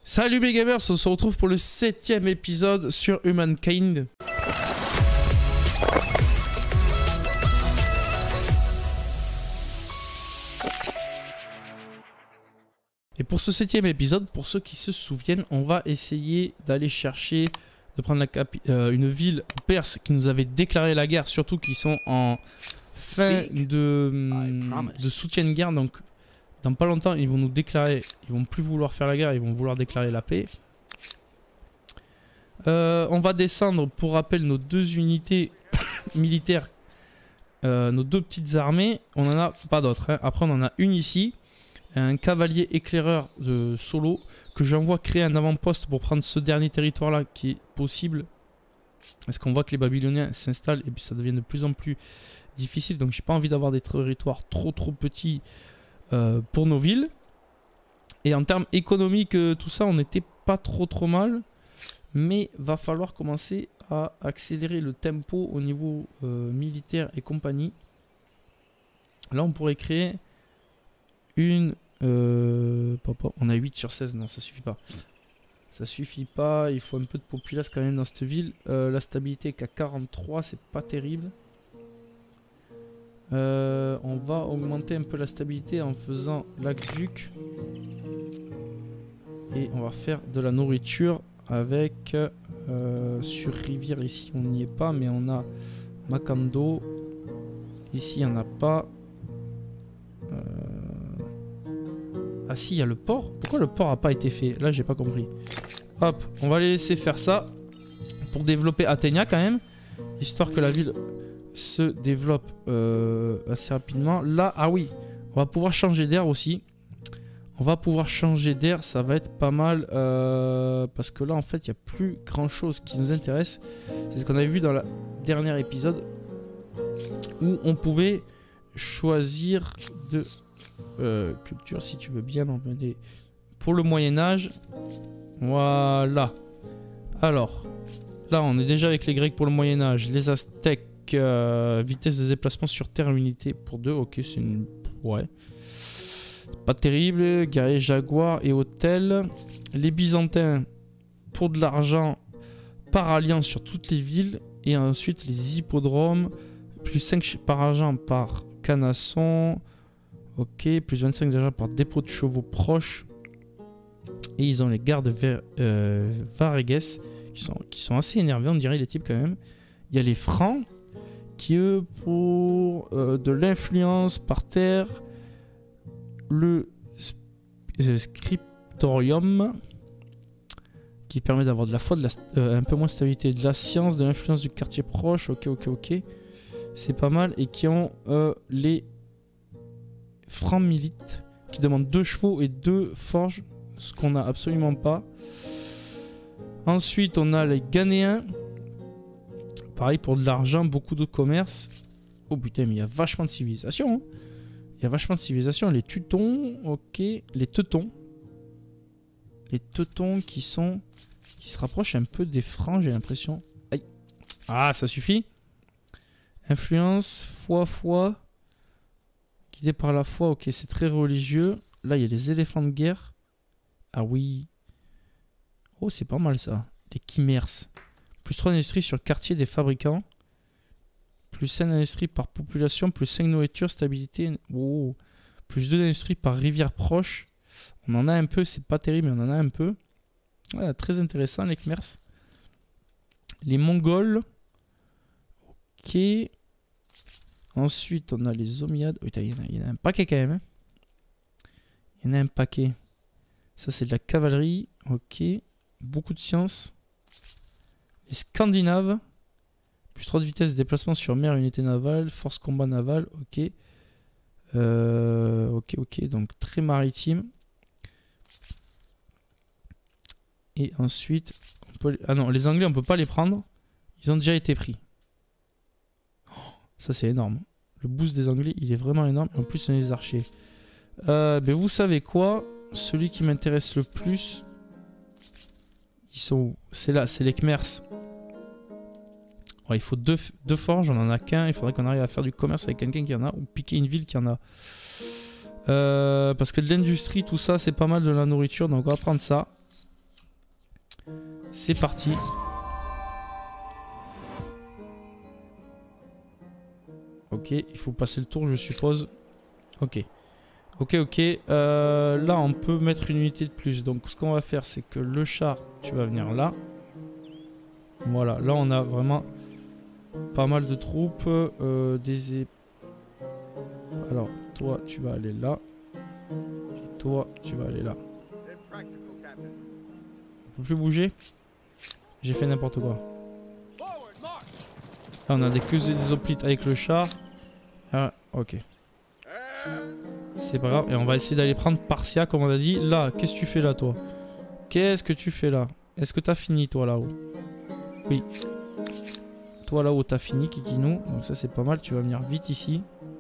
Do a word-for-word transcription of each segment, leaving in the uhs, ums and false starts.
Salut mes gamers, on se retrouve pour le septième épisode sur Humankind. Et pour ce septième épisode, pour ceux qui se souviennent, on va essayer d'aller chercher, de prendre la capi euh, une ville perse qui nous avait déclaré la guerre, surtout qu'ils sont en fin de, de soutien de guerre, donc dans pas longtemps ils vont nous déclarer, ils vont plus vouloir faire la guerre, ils vont vouloir déclarer la paix. Euh, on va descendre, pour rappel, nos deux unités militaires, euh, nos deux petites armées, on en a pas d'autres, hein. Après on en a une ici. Un cavalier éclaireur de solo que j'envoie créer un avant-poste pour prendre ce dernier territoire là qui est possible. Parce qu'on voit que les Babyloniens s'installent et puis ça devient de plus en plus difficile. Donc j'ai pas envie d'avoir des territoires trop trop petits euh, pour nos villes. Et en termes économiques, euh, tout ça, on n'était pas trop trop mal. Mais va falloir commencer à accélérer le tempo au niveau euh, militaire et compagnie. Là on pourrait créer une... Euh, papa, on a huit sur seize, non ça suffit pas. Ça suffit pas, il faut un peu de populace quand même dans cette ville. Euh, la stabilité est qu'à quarante-trois, c'est pas terrible. Euh, on va augmenter un peu la stabilité en faisant l'aqueduc. Et on va faire de la nourriture avec... Euh, sur rivière ici on n'y est pas, mais on a Makando. Ici il n'y en a pas. Euh... Ah si, il y a le port. Pourquoi le port n'a pas été fait? Là, j'ai pas compris. Hop, on va les laisser faire ça. Pour développer Athénia quand même. Histoire que la ville se développe euh, assez rapidement. Là, ah oui, on va pouvoir changer d'air aussi. On va pouvoir changer d'air, ça va être pas mal. Euh, parce que là, en fait, il n'y a plus grand chose qui nous intéresse. C'est ce qu'on avait vu dans le dernier épisode. Où on pouvait choisir de... Euh, culture, si tu veux bien m'emmener pour le Moyen-Âge. Voilà. Alors, là, on est déjà avec les Grecs pour le Moyen-Âge. Les Aztèques, euh, vitesse de déplacement sur terre, unité pour deux. Ok, c'est une. Ouais. Pas terrible. Guerrier Jaguar et hôtel. Les Byzantins, pour de l'argent, par alliance sur toutes les villes. Et ensuite, les hippodromes, plus cinq par argent par canasson. Ok, plus vingt-cinq déjà par dépôt de chevaux proches. Et ils ont les gardes vers euh, Vareges qui sont, qui sont assez énervés, on dirait les types quand même. Il y a les francs qui eux pour euh, de l'influence par terre. Le euh, scriptorium qui permet d'avoir de la foi, de la, euh, un peu moins de stabilité, de la science, de l'influence du quartier proche. Ok, ok, ok. C'est pas mal. Et qui ont euh, les... francs milites qui demandent deux chevaux et deux forges, ce qu'on n'a absolument pas. Ensuite on a les Ghanéens, pareil pour de l'argent, beaucoup de commerce. Oh putain, mais il y a vachement de civilisation, hein. Il y a vachement de civilisation. Les Teutons, ok, les Teutons, les Teutons qui sont qui se rapprochent un peu des Francs, j'ai l'impression. Aïe. Ah, ça suffit. Influence, foi, foi. Guidé par la foi, ok, c'est très religieux. Là, il y a les éléphants de guerre. Ah oui. Oh, c'est pas mal ça. Les chimères. Plus trois d'industrie sur quartier des fabricants. Plus cinq d'industrie par population. Plus cinq nourriture, stabilité. Oh. Plus deux d'industrie par rivière proche. On en a un peu, c'est pas terrible, mais on en a un peu. Ouais, très intéressant, les chimères. Les Mongols. Ok. Ensuite, on a les Omiades. Oh, il, y en a, il y en a un paquet quand même. Hein. Il y en a un paquet. Ça, c'est de la cavalerie. Ok. Beaucoup de science. Les Scandinaves. Plus trois de vitesse, déplacement sur mer, unité navale. Force combat navale. Ok. Euh, ok, ok. Donc, très maritime. Et ensuite... On peut... Ah non, les Anglais, on peut pas les prendre. Ils ont déjà été pris. Ça c'est énorme. Le boost des Anglais il est vraiment énorme. En plus on est les archers. Euh, ben vous savez quoi? Celui qui m'intéresse le plus. Ils sont où? C'est là, c'est les Khmers. Ouais, il faut deux, deux forges, on en a qu'un. Il faudrait qu'on arrive à faire du commerce avec quelqu'un qui en a. Ou piquer une ville qui en a. Euh, parce que de l'industrie, tout ça, c'est pas mal de la nourriture. Donc on va prendre ça. C'est parti. Ok, il faut passer le tour, je suppose. Ok. Ok, ok. Euh, là, on peut mettre une unité de plus. Donc, ce qu'on va faire, c'est que le char, tu vas venir là. Voilà, là, on a vraiment pas mal de troupes. Euh, des é... Alors, toi, tu vas aller là. Et toi, tu vas aller là. On peut plus bouger. J'ai fait n'importe quoi. Là, on a des queues et des hoplites avec le char. Ah, ok. C'est pas grave. Et on va essayer d'aller prendre Partia, comme on a dit. Là, qu'est-ce que tu fais là, toi? Qu'est-ce que tu fais là? Est-ce que t'as fini, toi, là-haut? Oui. Toi, là-haut, t'as fini, Kikinou. Donc ça, c'est pas mal. Tu vas venir vite ici.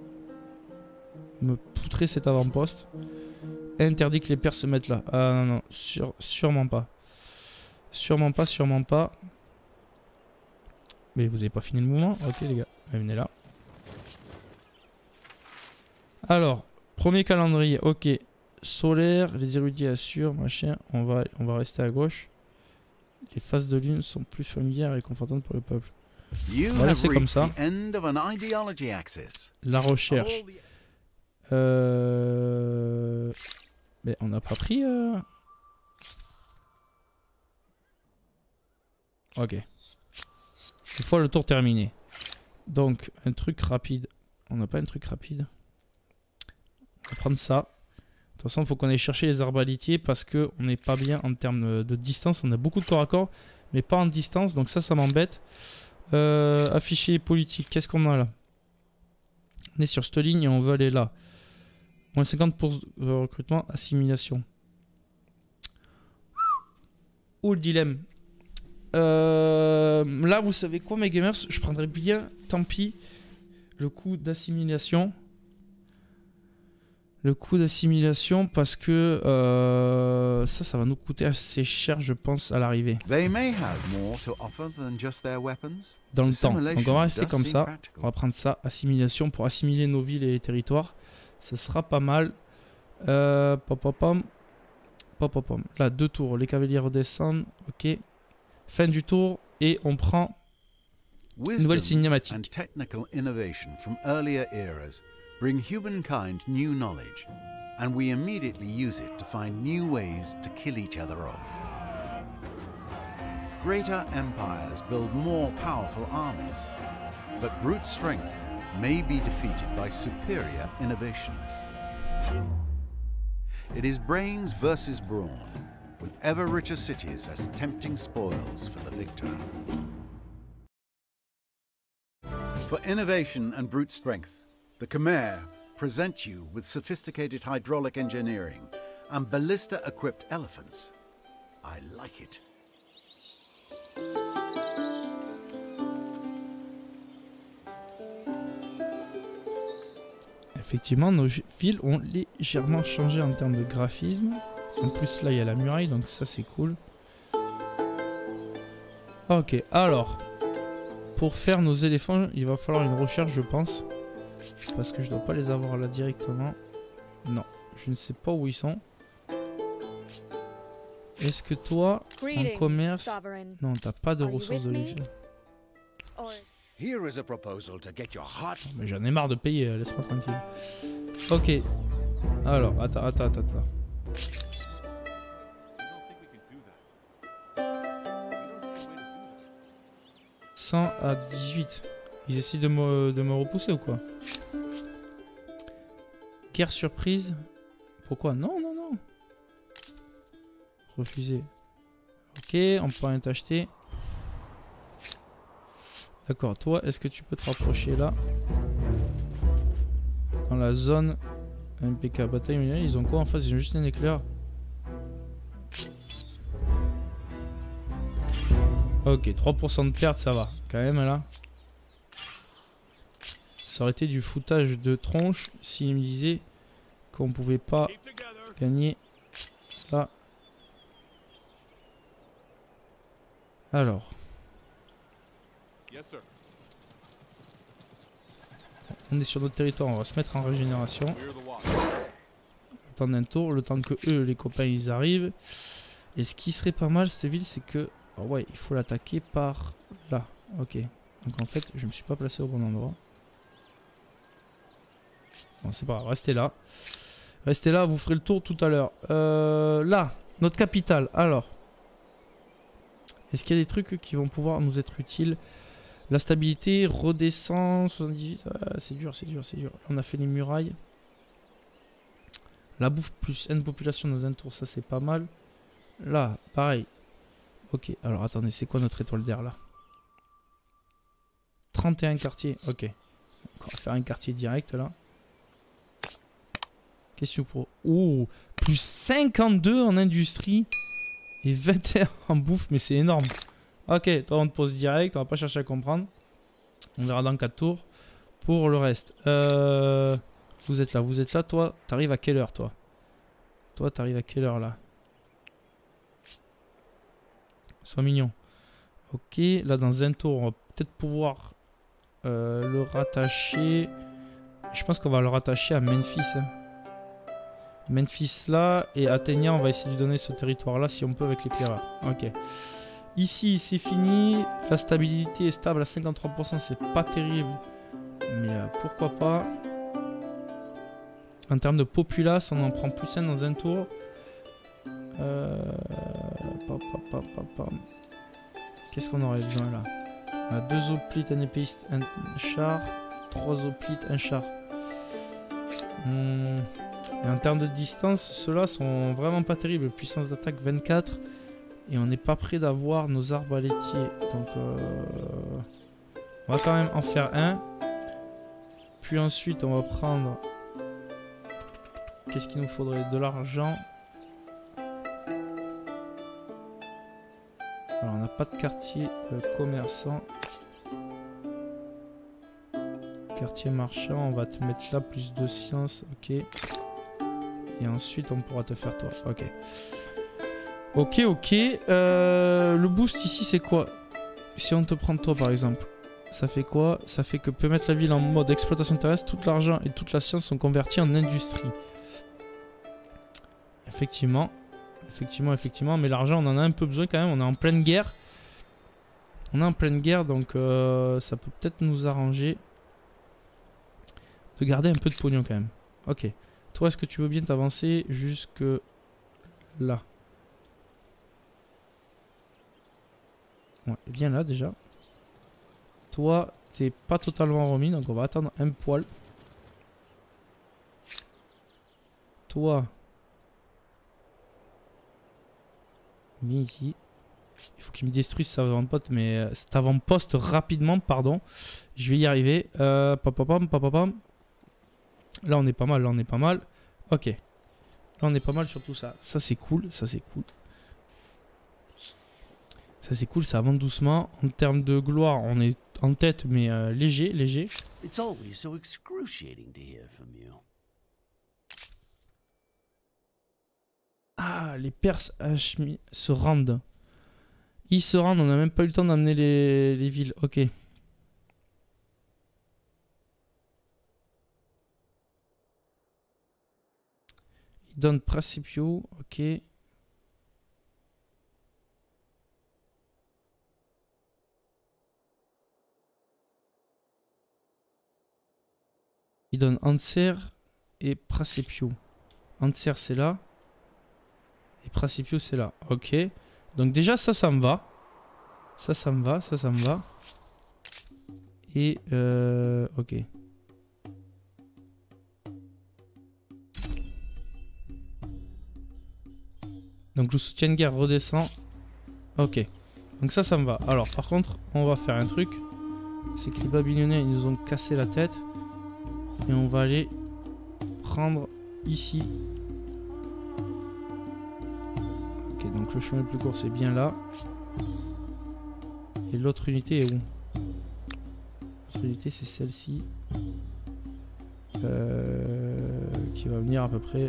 Me poutrer cet avant-poste. Interdit que les pères se mettent là. Ah non, non. Sur, sûrement pas. Sûrement pas, sûrement pas. Mais vous avez pas fini le mouvement? Ok, les gars. Venez là. Alors, premier calendrier. Ok. Solaire, les érudits assurent, machin. On va, on va rester à gauche. Les phases de lune sont plus familières et confortantes pour le peuple. On va laisser comme ça. La recherche. Euh... Mais on n'a pas pris... Euh... Ok. Une fois le tour terminé. Donc, un truc rapide. On n'a pas un truc rapide. On va prendre ça. De toute façon, il faut qu'on aille chercher les arbaletiers parce qu'on n'est pas bien en termes de distance. On a beaucoup de corps à corps, mais pas en distance. Donc ça, ça m'embête. Euh, afficher politique. Qu'est-ce qu'on a là? On est sur cette ligne et on veut aller là. Moins cinquante pour cent de recrutement, assimilation. Où le dilemme? euh, Là, vous savez quoi, mes gamers? Je prendrais bien, tant pis, le coup d'assimilation. Le coup d'assimilation parce que euh, ça, ça va nous coûter assez cher, je pense, à l'arrivée. Dans le temps. Donc on va rester comme ça. On va prendre ça, assimilation, pour assimiler nos villes et les territoires. Ce sera pas mal. Euh, pop, pop, pop. Pop, pop, pop. Là, deux tours. Les cavaliers redescendent. Ok. Fin du tour. Et on prend une nouvelle cinématique. Bring humankind new knowledge, and we immediately use it to find new ways to kill each other off. Greater empires build more powerful armies, but brute strength may be defeated by superior innovations. It is brains versus brawn, with ever richer cities as tempting spoils for the victor. For innovation and brute strength, the Khmer present you with sophisticated hydraulic engineering and ballista-equipped elephants. I like it. Effectivement, nos villes ont légèrement changé en termes de graphisme. En plus, là, il y a la muraille, donc ça, c'est cool. Ok, alors, pour faire nos éléphants, il va falloir une recherche, je pense. Parce que je dois pas les avoir là directement. Non, je ne sais pas où ils sont. Est-ce que toi, en commerce... Non, t'as pas de ressources de légion. Mais j'en ai marre de payer, laisse-moi tranquille. Ok. Alors, attends, attends, attends, attends. cent à dix-huit. Ils essaient de me, de me repousser ou quoi? Guerre surprise. Pourquoi? Non, non, non. Refusé. Ok, on peut rien t'acheter. D'accord, toi, est-ce que tu peux te rapprocher là? Dans la zone M P K bataille, ils ont quoi en face? Ils ont juste un éclair. Ok, trois pour cent de perte, ça va. Quand même là. Ça aurait été du foutage de tronche s'il me disait qu'on pouvait pas gagner là. Alors. On est sur notre territoire, on va se mettre en régénération. Le temps d'un tour, le temps que eux, les copains, ils arrivent. Et ce qui serait pas mal, cette ville, c'est que Oh ouais, il faut l'attaquer par là. Ok. Donc en fait, je me suis pas placé au bon endroit. Bon, c'est pas grave, restez là. Restez là, vous ferez le tour tout à l'heure. Euh, là, notre capitale. Alors, est-ce qu'il y a des trucs qui vont pouvoir nous être utiles? La stabilité redescend soixante-dix-huit. Ah, c'est dur, c'est dur, c'est dur. On a fait les murailles. La bouffe plus N population dans un tour, ça c'est pas mal. Là, pareil. Ok, alors attendez, c'est quoi notre étoile d'air là? trente et un quartiers, ok. On va faire un quartier direct là. Question pro. Oh, plus cinquante-deux en industrie et vingt et un en bouffe, mais c'est énorme. Ok, toi on te pose direct, on va pas chercher à comprendre. On verra dans quatre tours. Pour le reste. Euh, vous êtes là, vous êtes là, toi, t'arrives à quelle heure toi? Toi, t'arrives à quelle heure là? Sois mignon. Ok, là dans un tour, on va peut-être pouvoir euh, le rattacher. Je pense qu'on va le rattacher à Memphis. Hein. Memphis là, et Athénia, on va essayer de lui donner ce territoire là si on peut avec les pierres. Ok. Ici, c'est fini. La stabilité est stable à cinquante-trois pour cent, c'est pas terrible. Mais euh, pourquoi pas. En termes de populace, on en prend plus un dans un tour. Euh... Qu'est-ce qu'on aurait besoin là? On a deux hoplites, un épéiste, un char. Trois hoplites, un char. Hum... Et en termes de distance, ceux-là sont vraiment pas terribles. Puissance d'attaque vingt-quatre. Et on n'est pas prêt d'avoir nos arbalétiers. Donc euh... on va quand même en faire un. Puis ensuite on va prendre... Qu'est-ce qu'il nous faudrait? De l'argent. Alors on n'a pas de quartier euh, commerçant. Quartier marchand, on va te mettre là plus de science, ok. Et ensuite on pourra te faire toi, ok. Ok, ok. Euh, le boost ici c'est quoi? Si on te prend toi par exemple, ça fait quoi? Ça fait que peut mettre la ville en mode exploitation terrestre, tout l'argent et toute la science sont convertis en industrie. Effectivement. Effectivement, effectivement. Mais l'argent, on en a un peu besoin quand même. On est en pleine guerre. On est en pleine guerre, donc euh, ça peut peut-être nous arranger de garder un peu de pognon quand même. Ok. Toi, est-ce que tu veux bien t'avancer jusque là? Ouais, viens là déjà. Toi, t'es pas totalement remis, donc on va attendre un poil. Toi... Viens ici. Il faut qu'il me détruise cet avant-poste, mais euh, cet avant-poste rapidement, pardon. Je vais y arriver. Euh, papapam, papapam. Là, on est pas mal, là, on est pas mal. Ok. Là, on est pas mal sur tout ça. Ça, c'est cool, ça, c'est cool. Ça, c'est cool, ça avance doucement. En termes de gloire, on est en tête, mais euh, léger, léger. It's always so excruciating to hear from you. Ah, les Perses Hachemi se rendent. Ils se rendent, on n'a même pas eu le temps d'amener les, les villes. Ok. Ils donnent Principio. Ok. Ils donnent Anser et Principio. Anser, c'est là. Et Principio, c'est là. Ok. Donc déjà, ça, ça me va. Ça, ça me va. Ça, ça me va. Et... Euh, ok. Donc le soutien de guerre redescend. Ok. Donc ça, ça me va. Alors, par contre, on va faire un truc. C'est que les Babyloniens, ils nous ont cassé la tête. Et on va aller prendre ici... Donc le chemin le plus court c'est bien là. Et l'autre unité est où? L'autre unité c'est celle-ci. Euh, qui va venir à peu près.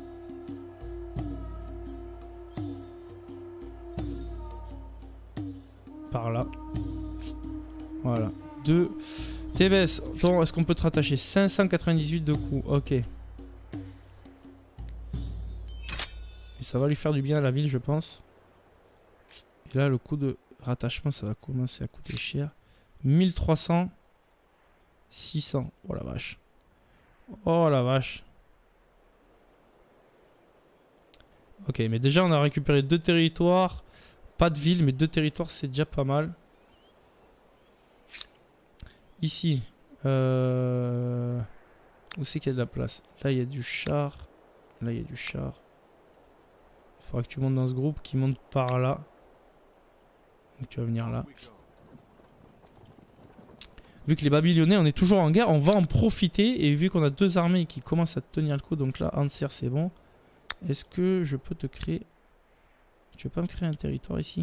Par là. Voilà. deux. Thébès, est-ce qu'on peut te rattacher? cinq cent quatre-vingt-dix-huit de coups. Ok. Et ça va lui faire du bien à la ville, je pense. Et là, le coût de rattachement, ça va commencer à coûter cher. mille trois cents. six cents. Oh la vache. Oh la vache. Ok, mais déjà, on a récupéré deux territoires. Pas de ville, mais deux territoires, c'est déjà pas mal. Ici. Euh... Où c'est qu'il y a de la place? Là, il y a du char. Là, il y a du char. Il faudra que tu montes dans ce groupe qui monte par là. Donc tu vas venir là. Vu que les Babyloniens, on est toujours en guerre, on va en profiter. Et vu qu'on a deux armées qui commencent à tenir le coup, donc là, Anser, c'est bon. Est-ce que je peux te créer... Tu veux pas me créer un territoire ici?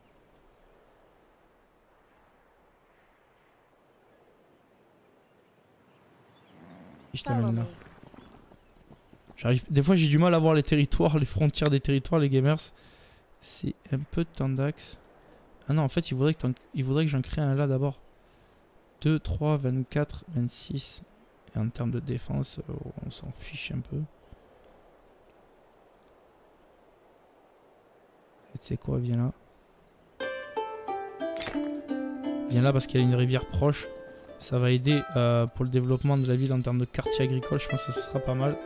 Je t'amène là. J'arrive... Des fois, j'ai du mal à voir les territoires, les frontières des territoires, les gamers. C'est un peu tendax. Ah non, en fait, il voudrait que, il voudrait que j'en crée un là d'abord. deux, trois, vingt-quatre, vingt-six. Et en termes de défense, euh, on s'en fiche un peu. Et tu sais quoi, viens là. Viens là parce qu'il y a une rivière proche. Ça va aider euh, pour le développement de la ville en termes de quartier agricole. Je pense que ce sera pas mal.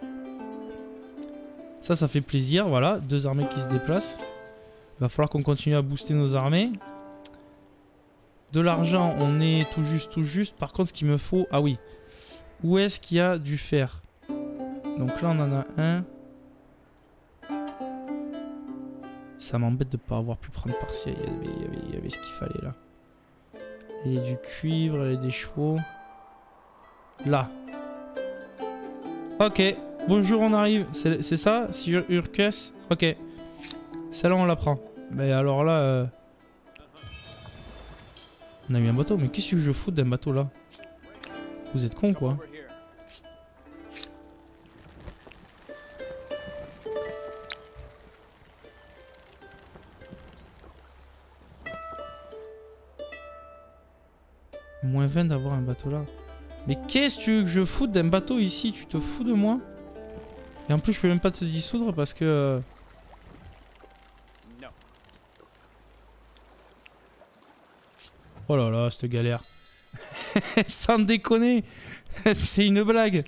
Ça, ça fait plaisir. Voilà, deux armées qui se déplacent. Il va falloir qu'on continue à booster nos armées. De l'argent, on est tout juste, tout juste. Par contre, ce qu'il me faut... Ah oui. Où est-ce qu'il y a du fer? Donc là, on en a un. Ça m'embête de ne pas avoir pu prendre partiel. Il y avait, il y avait, il y avait ce qu'il fallait là. Il y a du cuivre, il y a des chevaux. Là. Ok. Bonjour, on arrive. C'est ça? Sur Urkes? Ok. Celle-là, on la prend. Mais alors là... Euh... On a eu un bateau. Mais qu'est-ce que je fous d'un bateau là? Vous êtes con quoi? Moins vingt d'avoir un bateau là. Mais qu'est-ce que tu veux que je foute d'un bateau ici? Tu te fous de moi? Et en plus je peux même pas te dissoudre parce que... Oh là là, cette galère. Sans déconner. C'est une blague.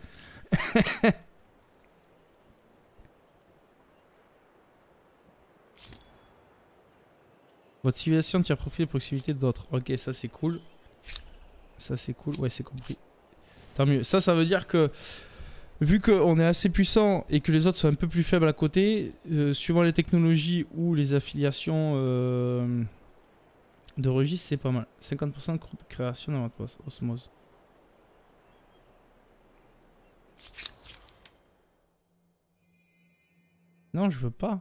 Votre civilisation tire profit de proximité d'autres. Ok, ça c'est cool. Ça c'est cool. Ouais, c'est compris. Tant mieux. Ça, ça veut dire que... Vu qu'on est assez puissant et que les autres sont un peu plus faibles à côté, euh, suivant les technologies ou les affiliations... Euh de registre, c'est pas mal. cinquante pour cent de création dans votre poste. Osmose. Non, je veux pas.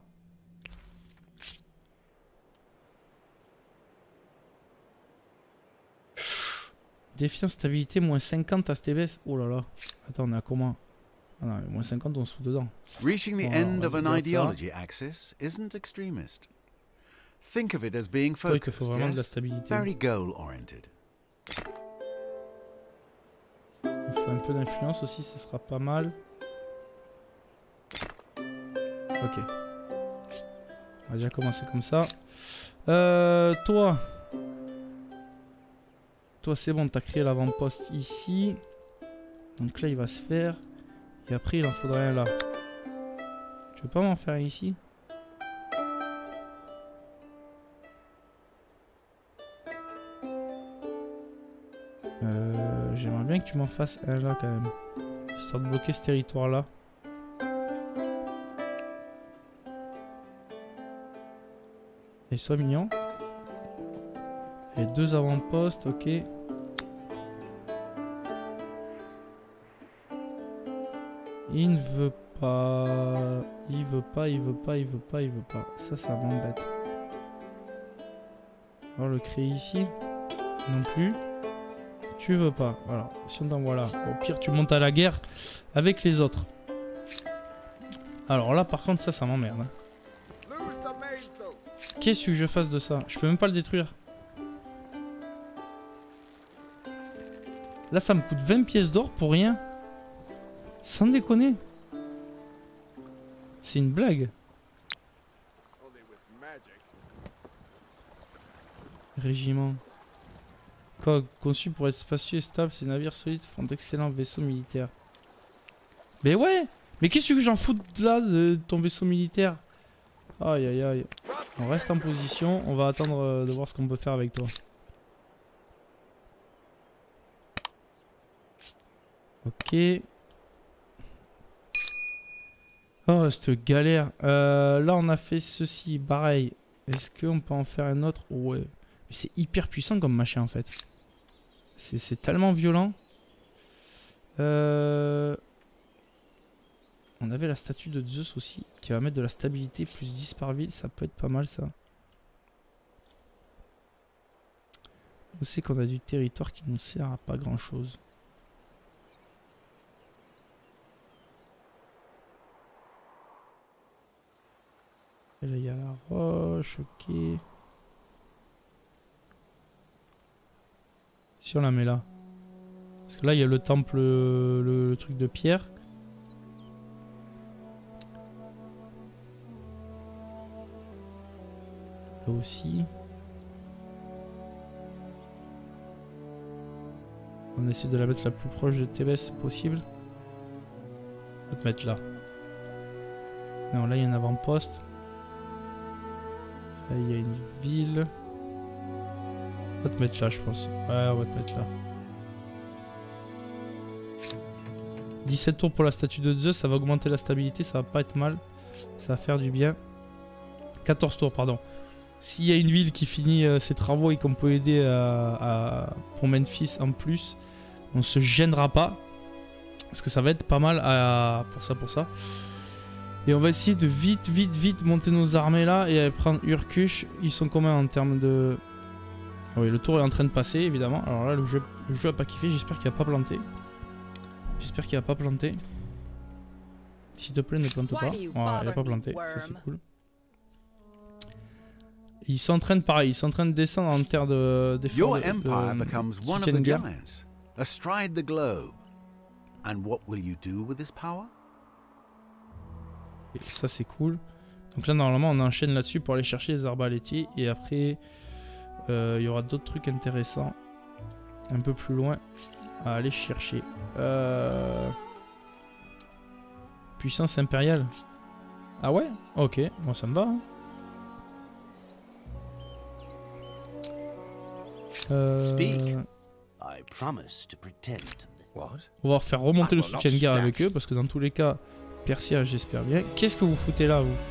Défiance, stabilité, moins cinquante à Stébès. Oh là là. Attends, on est à comment? Ah non, moins cinquante, on se fout dedans. Reaching the Oh, end of an ça. ideology axis isn't extremist. Think of it as being Toi, il te focused, faut vraiment de la yes? stabilité. Very goal-oriented. Il faut un peu d'influence aussi, ce sera pas mal. Ok. On va déjà commencer comme ça. Euh, toi. Toi, c'est bon, t'as créé l'avant-poste ici. Donc là, il va se faire. Et après, il en faudrait un là. Tu veux pas m'en faire un ici ? Euh, J'aimerais bien que tu m'en fasses un là quand même. Histoire de bloquer ce territoire là. Et sois mignon. Et deux avant-postes, ok. Il ne veut pas. Il veut pas, il veut pas, il veut pas, il veut pas. Ça, ça m'embête. Alors le créer ici. Non plus. Tu veux pas. Voilà. Si on t'envoie là. Au pire, tu montes à la guerre avec les autres. Alors là, par contre, ça, ça m'emmerde. Hein. Qu'est-ce que je fasse de ça? Je peux même pas le détruire. Là, ça me coûte vingt pièces d'or pour rien. Sans déconner. C'est une blague. Régiment. Quoi, conçu pour être spacieux et stable, ces navires solides font d'excellents vaisseaux militaires. Mais ouais! Mais qu'est-ce que j'en fous de là de ton vaisseau militaire? Aïe aïe aïe. On reste en position, on va attendre euh, de voir ce qu'on peut faire avec toi. Ok. Oh, cette galère. Euh, là, on a fait ceci, pareil. Est-ce qu'on peut en faire un autre? Ouais. Mais c'est hyper puissant comme machin, en fait. C'est tellement violent. Euh... On avait la statue de Zeus aussi, qui va mettre de la stabilité, plus dix par ville. Ça peut être pas mal, ça. On sait qu'on a du territoire qui nous sert à pas grand-chose. Et là, il y a la roche, ok. Si on la met là. Parce que là, il y a le temple, le, le truc de pierre. Là aussi. On essaie de la mettre la plus proche de Thébès possible. On va te mettre là. Non, là, il y a un avant-poste. Là, il y a une ville. On va te mettre là, je pense. Ouais, on va te mettre là. dix-sept tours pour la statue de Zeus, ça va augmenter la stabilité, ça va pas être mal. Ça va faire du bien. quatorze tours, pardon. S'il y a une ville qui finit euh, ses travaux et qu'on peut aider à, à, pour Memphis en plus, on se gênera pas. Parce que ça va être pas mal à, pour ça, pour ça. Et on va essayer de vite, vite, vite monter nos armées là et prendre Urkush. Ils sont combien en termes de... Oui, le tour est en train de passer, évidemment. Alors là, le jeu, le jeu a pas kiffé. J'espère qu'il va pas planter. J'espère qu'il va pas planter. S'il te plaît, ne plante pas. Voilà, il a pas planté. Ça, c'est cool. Ils sont en train de, pareil, ils sont en train de descendre en terre de d'effort de, de, de soutien de guerre. Astride the globe. And what will you do with this power? Et ça, c'est cool. Donc là, normalement, on enchaîne là-dessus pour aller chercher les arbalétiers. Et après, il euh, y aura d'autres trucs intéressants. Un peu plus loin. À aller chercher. Euh... Puissance impériale. Ah ouais? Ok, moi ça me va. Hein. Euh... On va faire remonter le soutien de guerre avec eux parce que dans tous les cas, Persia, j'espère bien. Qu'est-ce que vous foutez là, vous?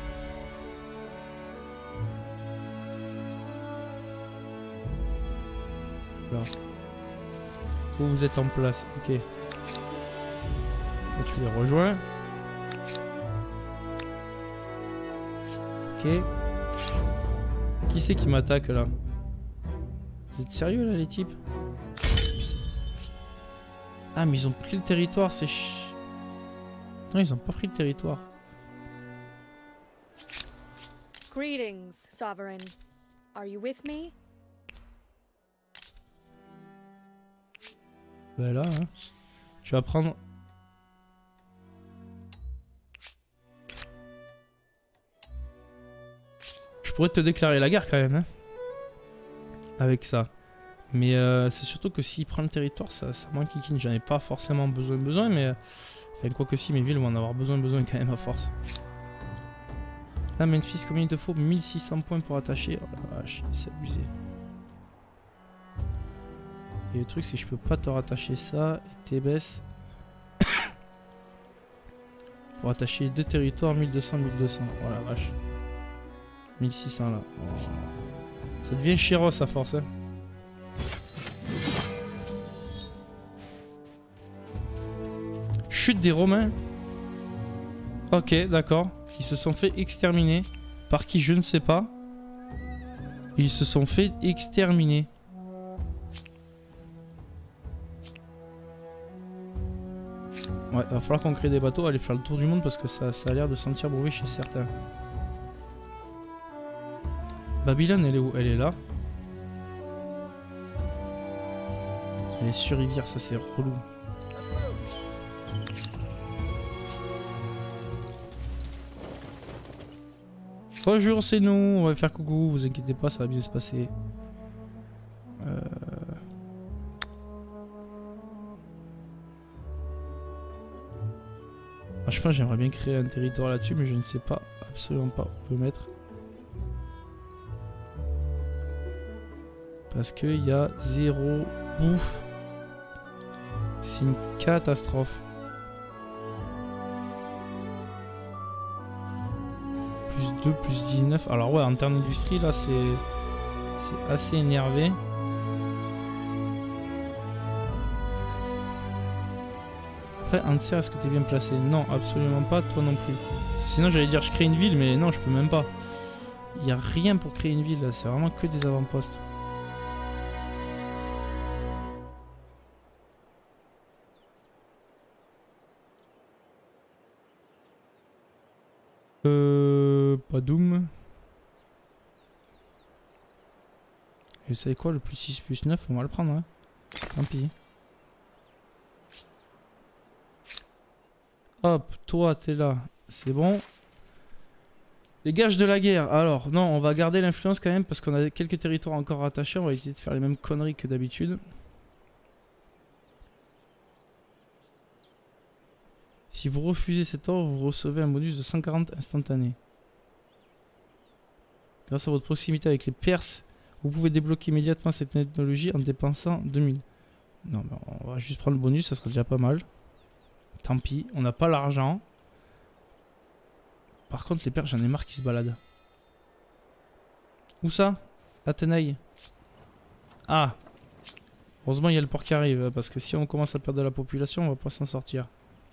Là. Vous, vous êtes en place, ok. Là, tu les rejoins. Ok. Qui c'est qui m'attaque là? Vous êtes sérieux là, les types? Ah, mais ils ont pris le territoire, c'est ch... Non, ils ont pas pris le territoire. Greetings, Sovereign. Are you with me? Bah là, hein. Tu vas prendre... Je pourrais te déclarer la guerre quand même, hein. Avec ça. Mais euh, c'est surtout que s'il prend le territoire, ça, ça m'enquiquine. J'en ai pas forcément besoin, besoin, mais... Enfin, quoi que si, mes villes vont en avoir besoin, besoin quand même à force. Là, Memphis, combien il te faut? mille six cents points pour attacher. Oh la vache, c'est abusé. Et le truc, c'est que je peux pas te rattacher ça. Et Thébès. Pour attacher deux territoires, mille deux cents, mille deux cents. Oh la vache. mille six cents là. Oh. Ça devient chéros à force, hein. Chute des Romains. Ok, d'accord. Ils se sont fait exterminer. Par qui, je ne sais pas. Ils se sont fait exterminer. Ouais, va falloir qu'on crée des bateaux, aller faire le tour du monde parce que ça, ça a l'air de sentir mauvais chez certains. Babylone, elle est où? Elle est là. Elle est sur rivière, ça c'est relou. Bonjour, c'est nous. On va faire coucou, vous inquiétez pas, ça va bien se passer. Euh... Franchement, j'aimerais bien créer un territoire là-dessus, mais je ne sais pas, absolument pas où le mettre. Parce qu'il y a zéro bouffe. C'est une catastrophe. Plus deux, plus dix-neuf. Alors ouais, en termes d'industrie, là, c'est c'est assez énervé. Après, Anser, est-ce que tu es bien placé? Non, absolument pas, toi non plus. Sinon, j'allais dire je crée une ville, mais non, je peux même pas. Il n'y a rien pour créer une ville, là. C'est vraiment que des avant-postes. Euh... Pas Doom. Et vous savez quoi, le plus six plus neuf, on va le prendre, hein. Tant pis. Hop, toi, t'es là. C'est bon. Les gages de la guerre. Alors, non, on va garder l'influence quand même parce qu'on a quelques territoires encore rattachés. On va essayer de faire les mêmes conneries que d'habitude. Si vous refusez cet ordre, vous recevez un bonus de cent quarante instantané. Grâce à votre proximité avec les Perses, vous pouvez débloquer immédiatement cette technologie en dépensant deux mille. Non, mais on va juste prendre le bonus, ça sera déjà pas mal. Tant pis, on n'a pas l'argent. Par contre, les Perses, j'en ai marre qu'ils se baladent. Où ça? Athénaï. Ah. Heureusement, il y a le port qui arrive, parce que si on commence à perdre de la population, on va pas s'en sortir.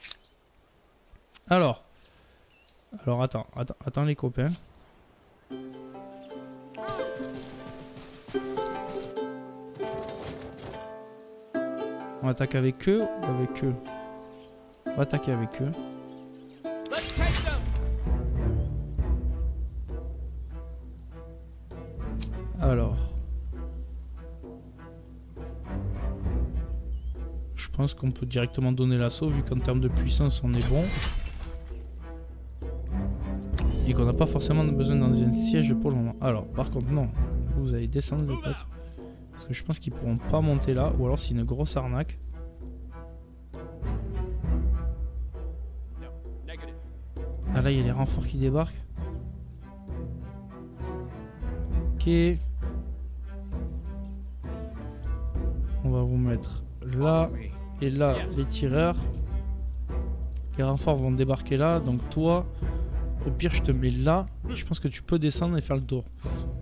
Alors. Alors, attends, attends, attends les copains. On attaque avec eux ou avec eux? On va attaquer avec eux. Alors. Je pense qu'on peut directement donner l'assaut vu qu'en termes de puissance on est bon. Et qu'on n'a pas forcément besoin d'un un siège pour le moment. Alors, par contre, non. Vous allez descendre les potes. Parce que je pense qu'ils pourront pas monter là. Ou alors c'est une grosse arnaque. Ah là, il y a les renforts qui débarquent. Ok. On va vous mettre là. Et là, les tireurs. Les renforts vont débarquer là. Donc toi, au pire, je te mets là. Je pense que tu peux descendre et faire le tour.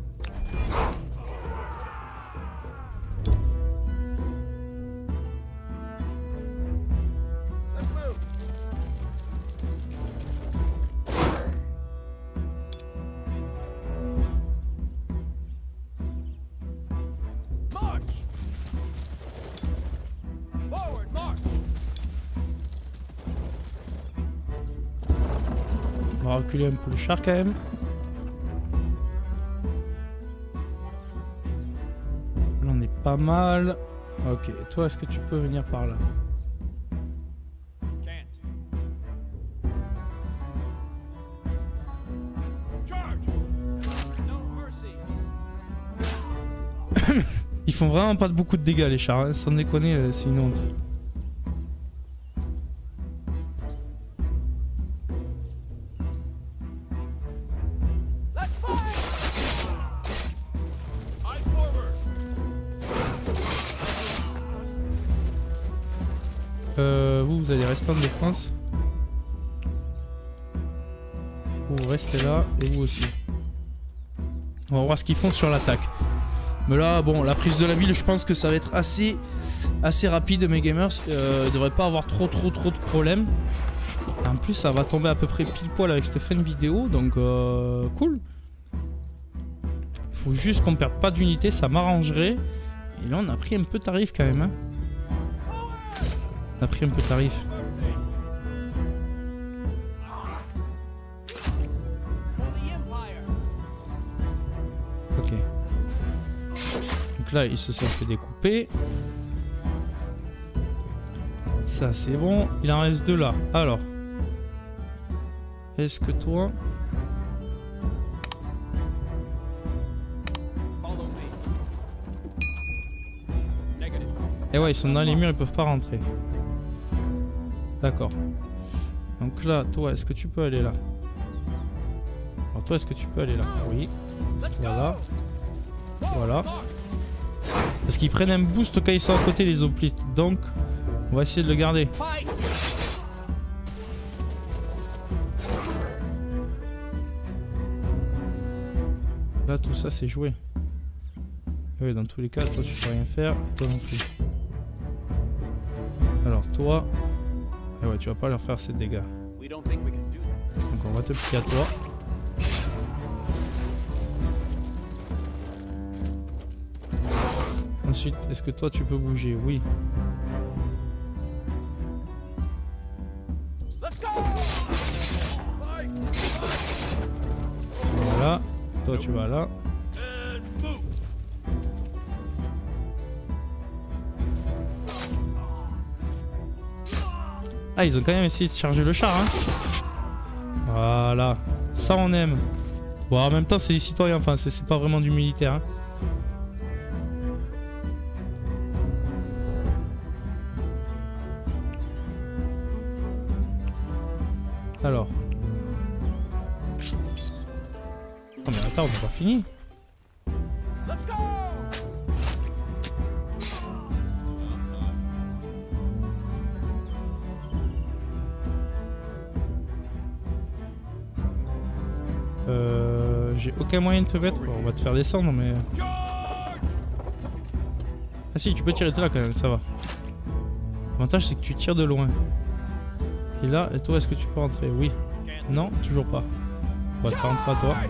On va reculer un peu le char quand même. Là on est pas mal. Ok, toi est-ce que tu peux venir par là? Ils font vraiment pas de beaucoup de dégâts les chars, hein. Sans déconner, c'est une honte. Euh, vous, vous allez rester en défense. Vous restez là et vous aussi. On va voir ce qu'ils font sur l'attaque. Mais là, bon, la prise de la ville, je pense que ça va être assez, assez rapide, mes gamers. Euh, il devrait pas avoir trop, trop, trop de problèmes. En plus, ça va tomber à peu près pile poil avec cette fin de vidéo, donc euh, cool. Il faut juste qu'on perde pas d'unité, ça m'arrangerait. Et là, on a pris un peu tarif quand même. Hein. On a pris un peu tarif. Ok. Donc là, ils se sont fait découper. Ça, c'est bon. Il en reste deux là. Alors. Est-ce que toi... Et ouais, ils sont dans les murs, ils peuvent pas rentrer. D'accord. Donc là, toi, est-ce que tu peux aller là? Alors toi, est-ce que tu peux aller là? Oui. Voilà. Voilà. Parce qu'ils prennent un boost quand ils sont à côté, les hoplites. Donc, on va essayer de le garder. Là, tout ça, c'est joué. Oui, dans tous les cas, toi, tu peux rien faire. Et toi non plus. Alors, toi... Eh ouais, tu vas pas leur faire ces dégâts. Donc, on va te plier à toi. Ensuite, est-ce que toi, tu peux bouger? Oui. Voilà. Toi, tu vas là. Ah, ils ont quand même essayé de charger le char, hein. Voilà. Ça, on aime. Bon, en même temps, c'est des citoyens. Enfin, c'est pas vraiment du militaire, hein. Alors. Oh, mais attends, on n'a pas fini. Euh, J'ai aucun moyen de te mettre. Bon, on va te faire descendre, mais... Ah si, tu peux tirer de là quand même, ça va. L'avantage, c'est que tu tires de loin. Et là, et toi, est-ce que tu peux rentrer? Oui. Non, toujours pas. On va te faire rentrer à toi.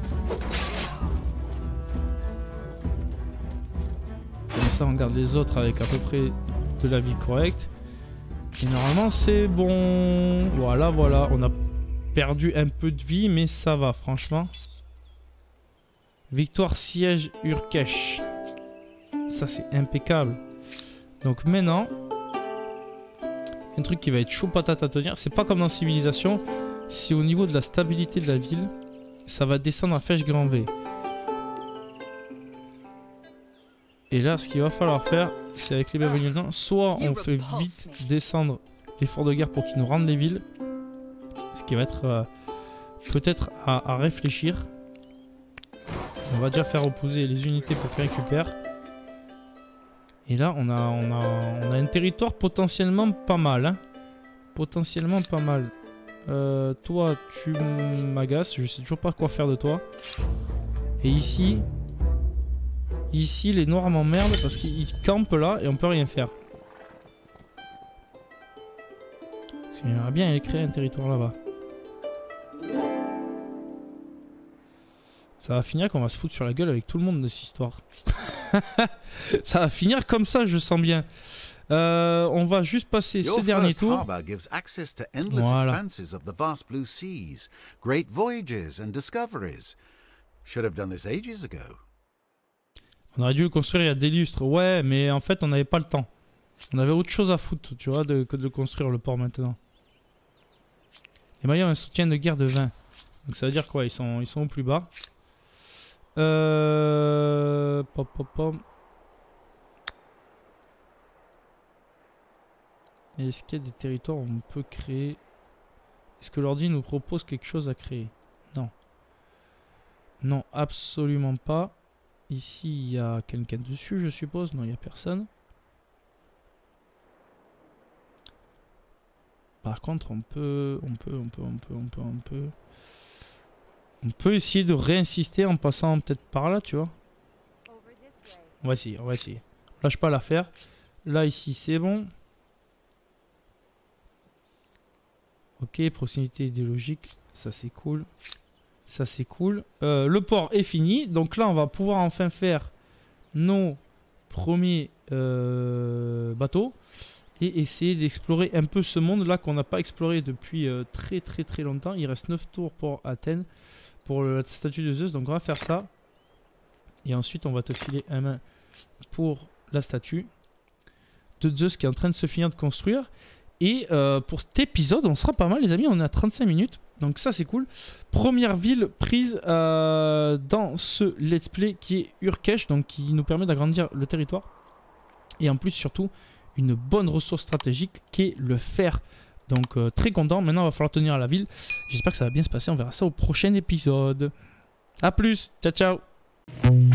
Comme ça, on garde les autres avec à peu près de la vie correcte. Et normalement, c'est bon. Voilà, voilà. On a perdu un peu de vie, mais ça va, franchement. Victoire siège Urkesh. Ça, c'est impeccable. Donc maintenant, un truc qui va être chaud patate à tenir. C'est pas comme dans Civilisation. C'est au niveau de la stabilité de la ville. Ça va descendre à flèche grand V. Et là, ce qu'il va falloir faire, c'est avec les bienvenus dedans. Soit on fait vite descendre l'effort de guerre pour qu'ils nous rendent les villes. Ce qui va être euh, peut-être à, à réfléchir. On va déjà faire opposer les unités pour qu'ils récupèrent. Et là, on a, on a, on a un territoire potentiellement pas mal. Hein. Potentiellement pas mal. Euh, toi, tu m'agaces. Je sais toujours pas quoi faire de toi. Et ici... Ici, les noirs m'emmerdent parce qu'ils campent là et on peut rien faire. Parce qu'il aimerait bien aller créer un territoire là-bas. Ça va finir qu'on va se foutre sur la gueule avec tout le monde de cette histoire. Ça va finir comme ça, je sens bien. Euh, on va juste passer ce dernier tour. Voilà. On aurait dû le construire il y a des lustres. Ouais, mais en fait, on n'avait pas le temps. On avait autre chose à foutre, tu vois, de, que de construire le port maintenant. Les Mayas ont un soutien de guerre de vingt. Donc ça veut dire quoi? Ils sont, ils sont au plus bas. Euh... Pop, pop, pop. Est-ce qu'il y a des territoires où on peut créer? Est-ce que l'ordi nous propose quelque chose à créer? Non. Non, absolument pas. Ici, il y a quelqu'un dessus, je suppose. Non, il n'y a personne. Par contre, on peut, on peut, on peut, on peut, on peut, on peut... On peut essayer de réinsister en passant peut-être par là, tu vois. On va essayer, on va essayer. Lâche pas l'affaire. Là, ici, c'est bon. Ok, proximité idéologique. Ça, c'est cool. Ça, c'est cool. Euh, le port est fini. Donc là, on va pouvoir enfin faire nos premiers euh, bateaux. Et essayer d'explorer un peu ce monde-là qu'on n'a pas exploré depuis euh, très très très longtemps. Il reste neuf tours pour Athènes. Pour la statue de Zeus. Donc on va faire ça. Et ensuite, on va te filer un main pour la statue de Zeus qui est en train de se finir de construire. Et euh, pour cet épisode, on sera pas mal, les amis. On est à trente-cinq minutes. Donc ça, c'est cool. Première ville prise euh, dans ce let's play qui est Urkesh. Donc qui nous permet d'agrandir le territoire. Et en plus, surtout, une bonne ressource stratégique qui est le fer. Donc euh, très content. Maintenant, il va falloir tenir à la ville. J'espère que ça va bien se passer. On verra ça au prochain épisode. A plus. Ciao, ciao.